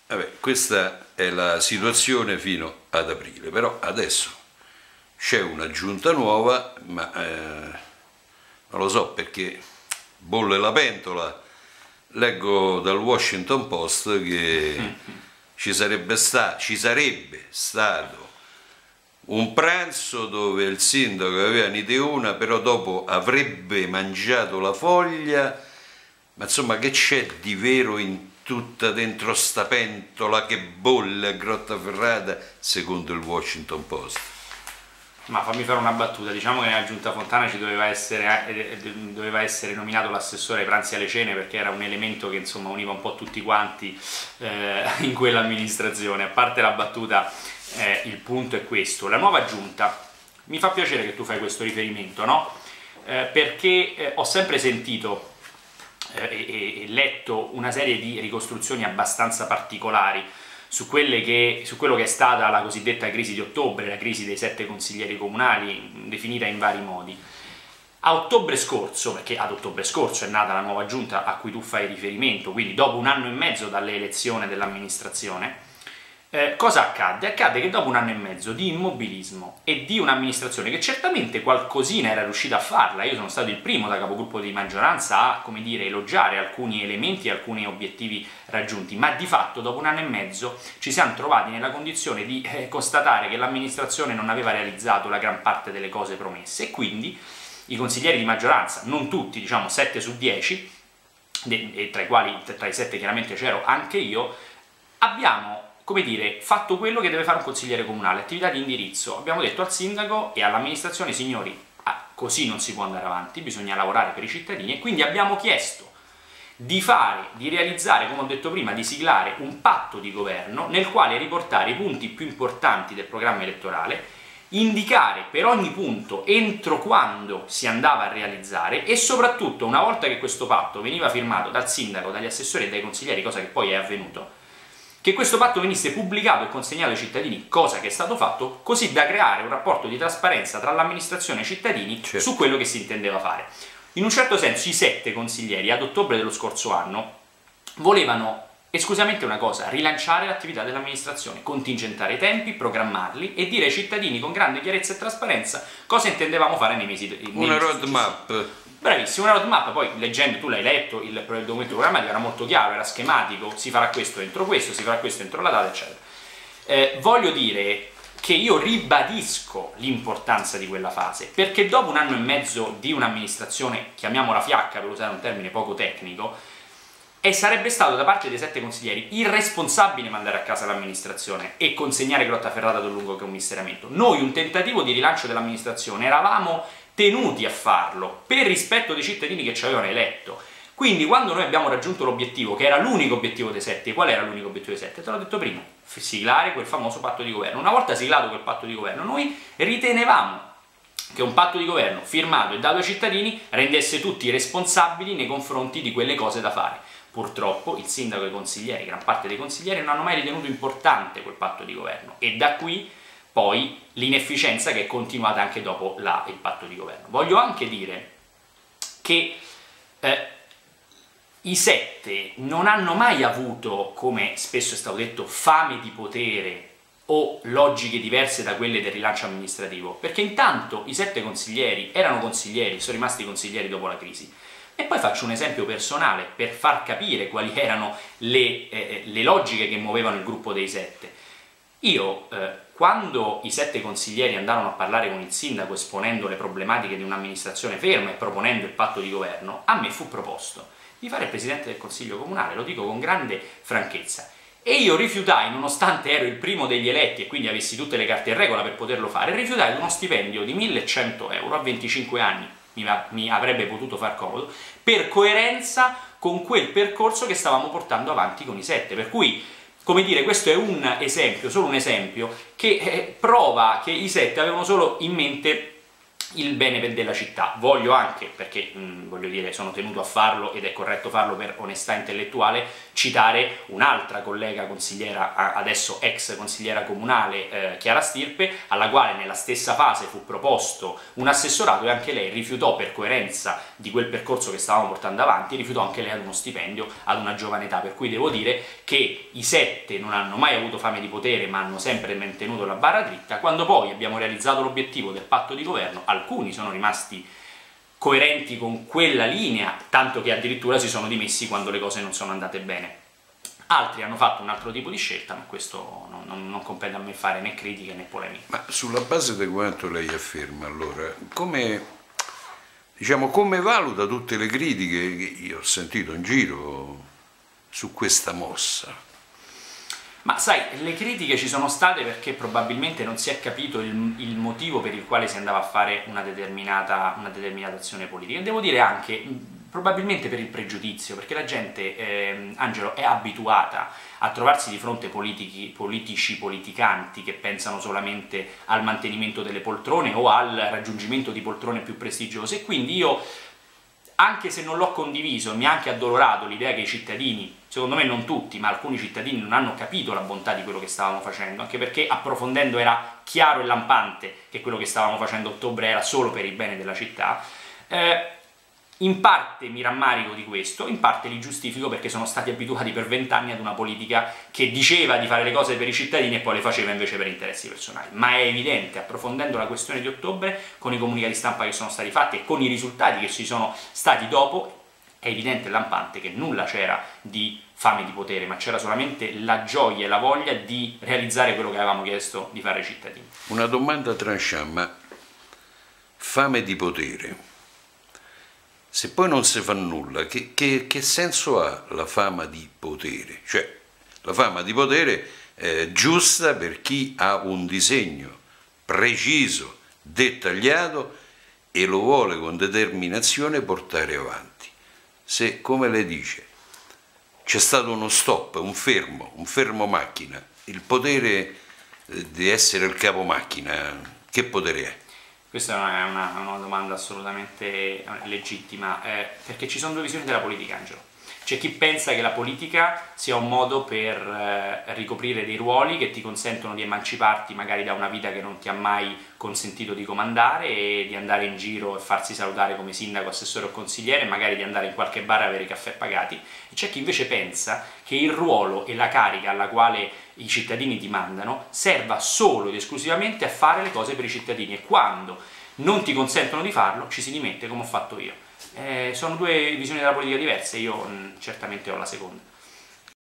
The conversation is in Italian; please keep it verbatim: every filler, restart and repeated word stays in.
Vabbè, questa è la situazione fino ad aprile, però adesso c'è una giunta nuova, ma eh, non lo so perché bolle la pentola. Leggo dal Washington Post che ci sarebbe, sta, ci sarebbe stato un pranzo dove il sindaco aveva un'idea una, però dopo avrebbe mangiato la foglia. Ma insomma, che c'è di vero in tutta dentro sta pentola che bolle a Grottaferrata, secondo il Washington Post? Ma fammi fare una battuta, diciamo che nella Giunta Fontana ci doveva essere, eh, doveva essere nominato l'assessore ai pranzi e alle cene, perché era un elemento che insomma univa un po' tutti quanti eh, in quell'amministrazione. A parte la battuta, eh, il punto è questo: la nuova Giunta, mi fa piacere che tu fai questo riferimento, no? Eh, perché eh, ho sempre sentito eh, e, e letto una serie di ricostruzioni abbastanza particolari su, quelle che, su quello che è stata la cosiddetta crisi di ottobre, la crisi dei sette consiglieri comunali, definita in vari modi. A ottobre scorso, perché ad ottobre scorso è nata la nuova giunta a cui tu fai riferimento, quindi dopo un anno e mezzo dalle elezioni dell'amministrazione, eh, cosa accadde? Accadde che dopo un anno e mezzo di immobilismo e di un'amministrazione che certamente qualcosina era riuscita a farla, io sono stato il primo da capogruppo di maggioranza a, come dire, elogiare alcuni elementi e alcuni obiettivi raggiunti, ma di fatto dopo un anno e mezzo ci siamo trovati nella condizione di eh, constatare che l'amministrazione non aveva realizzato la gran parte delle cose promesse, e quindi i consiglieri di maggioranza, non tutti, diciamo sette su dieci, e tra i quali, tra i sette chiaramente c'ero anche io, abbiamo, come dire, fatto quello che deve fare un consigliere comunale, attività di indirizzo. Abbiamo detto al sindaco e all'amministrazione: signori, ah, così non si può andare avanti, bisogna lavorare per i cittadini, e quindi abbiamo chiesto di fare, di realizzare, come ho detto prima, di siglare un patto di governo nel quale riportare i punti più importanti del programma elettorale, indicare per ogni punto entro quando si andava a realizzare, e soprattutto, una volta che questo patto veniva firmato dal sindaco, dagli assessori e dai consiglieri, cosa che poi è avvenuto, che questo patto venisse pubblicato e consegnato ai cittadini, cosa che è stato fatto, così da creare un rapporto di trasparenza tra l'amministrazione e i cittadini, certo, su quello che si intendeva fare. In un certo senso i sette consiglieri ad ottobre dello scorso anno volevano esclusivamente una cosa: rilanciare l'attività dell'amministrazione, contingentare i tempi, programmarli e dire ai cittadini con grande chiarezza e trasparenza cosa intendevamo fare nei mesi nei una mesi roadmap. Bravissimo, una roadmap. Poi leggendo, tu l'hai letto, il, il documento programmatico era molto chiaro, era schematico, si farà questo entro questo, si farà questo entro la data, eccetera. Eh, voglio dire che io ribadisco l'importanza di quella fase, perché dopo un anno e mezzo di un'amministrazione, chiamiamola fiacca per usare un termine poco tecnico, e sarebbe stato da parte dei sette consiglieri irresponsabile mandare a casa l'amministrazione e consegnare Grottaferrata ad un lungo commissariamento. Noi un tentativo di rilancio dell'amministrazione eravamo tenuti a farlo per rispetto dei cittadini che ci avevano eletto. Quindi quando noi abbiamo raggiunto l'obiettivo, che era l'unico obiettivo dei sette, qual era l'unico obiettivo dei sette? Te l'ho detto prima: siglare quel famoso patto di governo. Una volta siglato quel patto di governo, noi ritenevamo che un patto di governo firmato e dato ai cittadini rendesse tutti responsabili nei confronti di quelle cose da fare. Purtroppo il sindaco e i consiglieri, gran parte dei consiglieri, non hanno mai ritenuto importante quel patto di governo, e da qui poi l'inefficienza che è continuata anche dopo la, il patto di governo. Voglio anche dire che eh, i sette non hanno mai avuto, come spesso è stato detto, fame di potere o logiche diverse da quelle del rilancio amministrativo, perché intanto i sette consiglieri erano consiglieri, sono rimasti consiglieri dopo la crisi. E poi faccio un esempio personale per far capire quali erano le, eh, le logiche che muovevano il gruppo dei sette. Io, eh, quando i sette consiglieri andarono a parlare con il sindaco esponendo le problematiche di un'amministrazione ferma e proponendo il patto di governo, a me fu proposto di fare il presidente del consiglio comunale, lo dico con grande franchezza. E io rifiutai, nonostante ero il primo degli eletti e quindi avessi tutte le carte in regola per poterlo fare, rifiutai uno stipendio di millecento euro a venticinque anni, mi, mi avrebbe potuto far comodo, per coerenza con quel percorso che stavamo portando avanti con i sette. Per cui, come dire, questo è un esempio, solo un esempio, che eh, prova che i sette avevano solo in mente il bene della città. Voglio anche, perché mh, voglio dire, sono tenuto a farlo ed è corretto farlo per onestà intellettuale, citare un'altra collega consigliera, adesso ex consigliera comunale, eh, Chiara Stirpe, alla quale nella stessa fase fu proposto un assessorato e anche lei rifiutò, per coerenza di quel percorso che stavamo portando avanti, rifiutò anche lei ad uno stipendio ad una giovane età, per cui devo dire che i sette non hanno mai avuto fame di potere ma hanno sempre mantenuto la barra dritta. Quando poi abbiamo realizzato l'obiettivo del patto di governo, alcuni sono rimasti coerenti con quella linea, tanto che addirittura si sono dimessi quando le cose non sono andate bene. Altri hanno fatto un altro tipo di scelta, ma questo non, non, non compete a me fare né critiche né polemiche. Ma sulla base di quanto lei afferma, allora, come, diciamo, come valuta tutte le critiche che io ho sentito in giro su questa mossa? Ma sai, le critiche ci sono state perché probabilmente non si è capito il, il motivo per il quale si andava a fare una determinata, una determinata azione politica. E devo dire anche, probabilmente per il pregiudizio, perché la gente, eh, Angelo, è abituata a trovarsi di fronte politici, politici politicanti che pensano solamente al mantenimento delle poltrone o al raggiungimento di poltrone più prestigiose, e quindi io, anche se non l'ho condiviso, mi ha anche addolorato l'idea che i cittadini, secondo me non tutti, ma alcuni cittadini non hanno capito la bontà di quello che stavamo facendo, anche perché approfondendo era chiaro e lampante che quello che stavamo facendo a ottobre era solo per il bene della città. Eh, in parte mi rammarico di questo, in parte li giustifico perché sono stati abituati per vent'anni ad una politica che diceva di fare le cose per i cittadini e poi le faceva invece per interessi personali. Ma è evidente, approfondendo la questione di ottobre, con i comunicati stampa che sono stati fatti e con i risultati che ci sono stati dopo, è evidente e lampante che nulla c'era di fame di potere, ma c'era solamente la gioia e la voglia di realizzare quello che avevamo chiesto di fare ai cittadini. Una domanda tranchant, ma fame di potere, se poi non si fa nulla, che, che, che senso ha la fama di potere? Cioè, la fama di potere è giusta per chi ha un disegno preciso, dettagliato e lo vuole con determinazione portare avanti. Se, come lei dice, c'è stato uno stop, un fermo, un fermo macchina, il potere di essere il capo macchina, che potere è? Questa è una, una domanda assolutamente legittima, eh, perché ci sono due visioni della politica, Angelo. C'è chi pensa che la politica sia un modo per eh, ricoprire dei ruoli che ti consentono di emanciparti magari da una vita che non ti ha mai consentito di comandare e di andare in giro e farsi salutare come sindaco, assessore o consigliere, e magari di andare in qualche bar a avere i caffè pagati. E c'è chi invece pensa che il ruolo e la carica alla quale i cittadini ti mandano serva solo ed esclusivamente a fare le cose per i cittadini, e quando non ti consentono di farlo ci si dimette, come ho fatto io. Eh, sono due visioni della politica diverse, io mh, certamente ho la seconda.